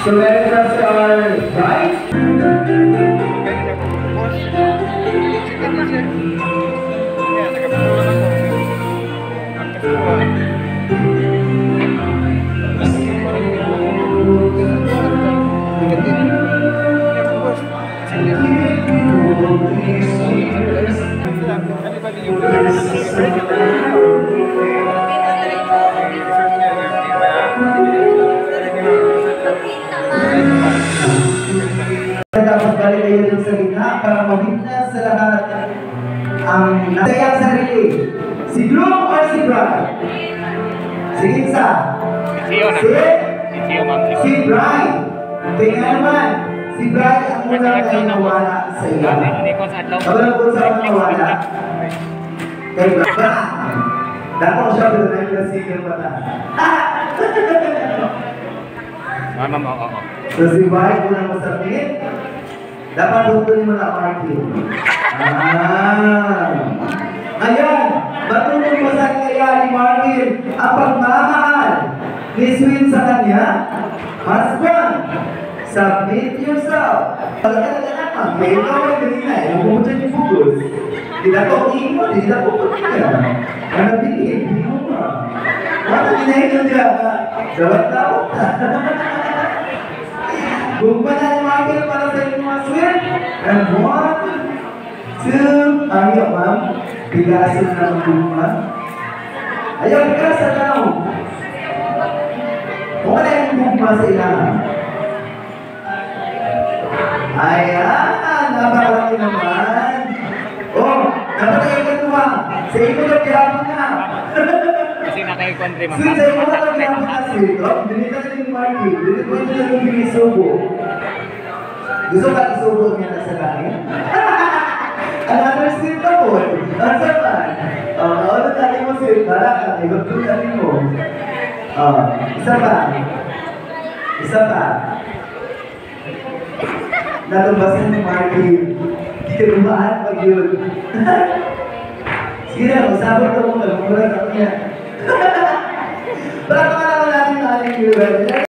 So let us start, right? Dapat balik kayo dun sa gitna para mawitness sa lahat ang nasayang sarili. Si Groom or si Bride? Sige isa. Si Bride. Tingnan naman. Si Bride ang muna tayo nawala sa iyo. Kabalang po sa mga nawala. Kay Bride. Dako siya pero nag-single pa na. So si Bride kung ang masakit, dapat huwag mo na party. Ayan, matulog mo sa kaya ni Martin ang pagmamahal ni Sweet sa kanya. Husband, submit yourself. Pagkakatanak, may ikaw ay ganina eh. Huwag mo dyan yung focus. Tidak ko imo, tidak ko pagkakaya. Ano bilhin, hindi mo ba? Wala ginahin dyan ka. Dapat tao. Gumpa na ni Martin para sa inyo mga Sweet. And 1, 2, ayaw ma'am. Bigasin na ng gumpa. Ayaw, bigasan na ako. Kung ano yung gumpa sa ilangan. Ayan, napakalaki naman. Oh, dapat kayo katuwa. Sa ito na piyapon na. Kasi nakaikon-country mga. Sweet, sa ito na piyapon na Sweet. Oh, dinita na yung Martin. Dinita ko ito na yung binisubo. Gusto ka isubo niya na sa langit? Another Sweet na po. Ang saman. Ano tali mo Sweet? Para ka, ikot ko tali mo. Isa pa. Isa pa. Natubasan ni Martin. Di ka lumaan pag yun. Sige na, usapin ka mo. Mura ka niya. Para naman natin na aling